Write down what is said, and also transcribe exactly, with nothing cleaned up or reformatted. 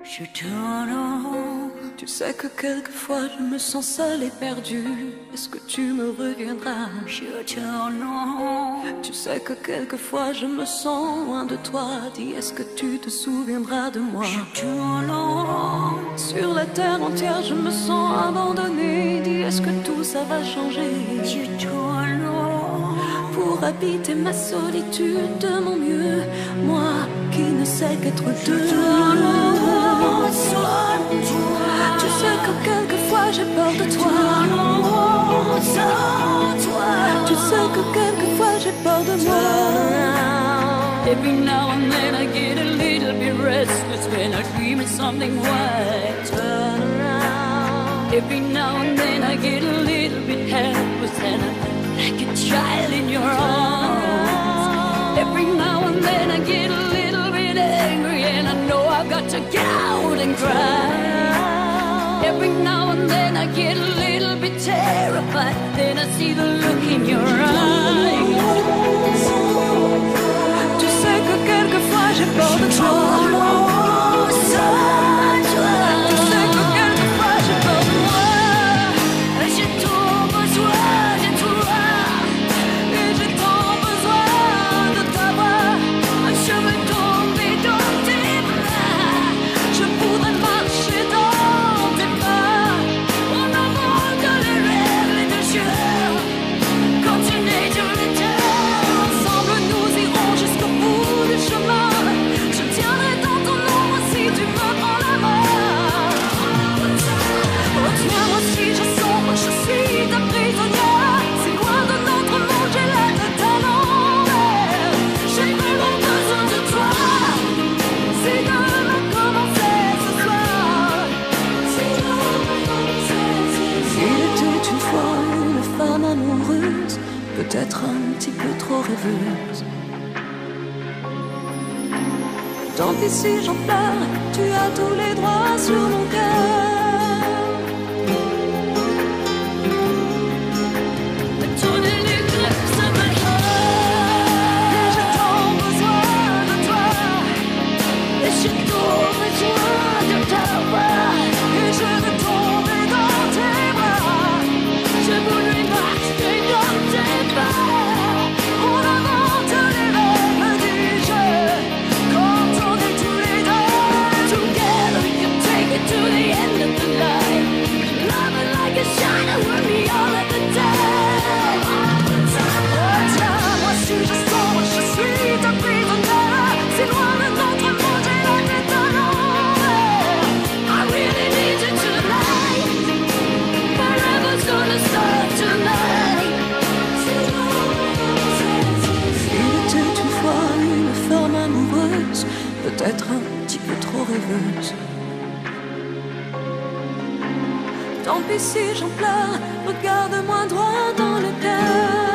Je tourne. Tu sais que quelquefois je me sens seule et perdue. Est-ce que tu me reviendras? Je tourne. Tu sais que quelquefois je me sens loin de toi. Dis, est-ce que tu te souviendras de moi? Je tourne. Sur la terre entière je me sens abandonnée. Dis, est-ce que tout ça va changer? Je tourne. Pour habiter ma solitude de mon mieux, moi qui ne sais qu'être deux. Tu sais que quelquefois j'ai peur de toi. Tu sais que quelquefois j'ai peur de moi. Every now and then I get a little bit restless when I dream of something white. Turn around. Every now and then I get a little bit helpless and I'm like a child in your arms. Every now and then I get a little bit angry and I know I've got to get out and cry. Every now and then I get a little bit terrified, then I see the look in your eyes. Tu sais que quelquefois j'ai peur de toi. Tu sais que quelquefois j'ai peur de moi. J'ai trop besoin de toi. Et j'ai tant besoin de t'avoir. Je veux tomber dans tes bras. Je voudrais marcher dans tes pas. En avant que les rêves de Dieu continuent tout le temps. Ensemble nous irons jusqu'au bout du chemin. Je tiendrai dans ton ombre si tu me prends la main. Retiens-moi si je sombre, je suis ta prisonnière. C'est loin de notre monde, j'ai la tête à l'envers. J'ai vraiment besoin de toi. C'est demain commencer ce soir. Il était une fois une femme amoureuse, peut-être un petit peu trop rêveuse. Tant pis si j'en pleure, tu as tous les droits sur mon cœur. Tourner les glaces à ma heart. Et j'ai tant besoin de toi. Et j'ai trop besoin de t'avoir. Et je veux tomber dans tes bras. Je voudrais marcher dans tes pas. On invente les rêves du jeu. Quand on est tous les deux Together we can take it to the end of the line. Love it like a shiner with me all of the time. Retiens-moi si je sombre, je suis ta prisonnière. C'est loin de notre monde, j'ai la tête à l'envers. I really need you tonight. Forever's gonna start tonight. Il était une fois une femme amoureuse, peut-être un petit peu trop rêveuse. Tant pis si j'en pleure, regarde-moi droit dans le cœur.